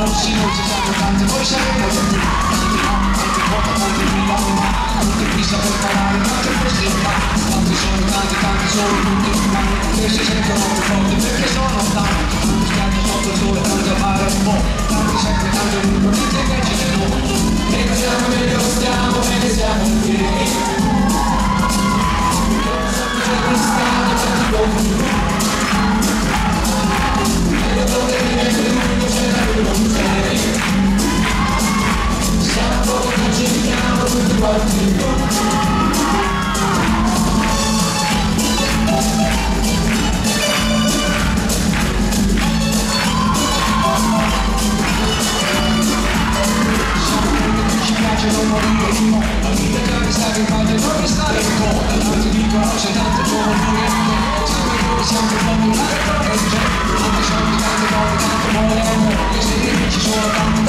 conosci, noi ci siamo tante, poi saremo tutti quante quota, quante vita, quante pista per parlare, quante possibilità, quanti sono tanti, tanti sono tutti umani, che si sentono più forti perché sono tanti, spiaggia sotto il sole, tanti a fare un po', tanti sempre, tanti ovunque, niente che ce ne può, e che siamo meglio stiamo, e che siamo pieni, che non stiamo, c'è di buono. Non morire di moda, la vita già mi sta che fate, non mi stare in coda, tanti dicono c'è tanto giovane dire, sempre noi siamo popolari, e c'è, tanti soldi, tante cose, tanto mole, amore, e se ci sono tanti